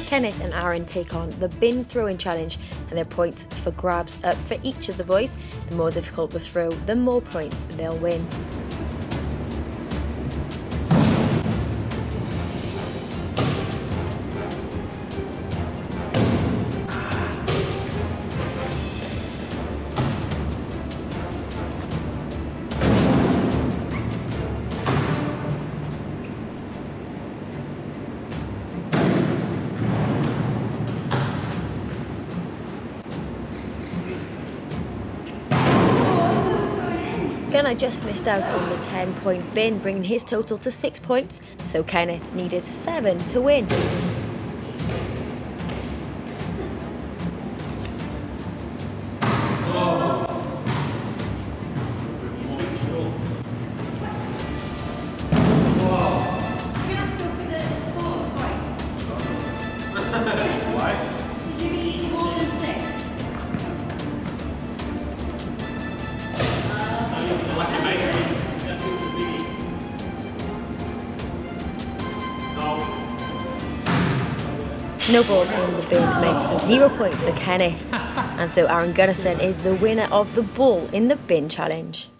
Kenneth and Aaron take on the bin throwing challenge, and there are points for grabs up for each of the boys. The more difficult the throw, the more points they'll win. Gunnar just missed out on the 10-point bin, bringing his total to 6 points, so Kenneth needed 7 to win. No balls in the bin meant 0 points for Kenneth, and so Aaron Gunnarsson is the winner of the ball in the bin challenge.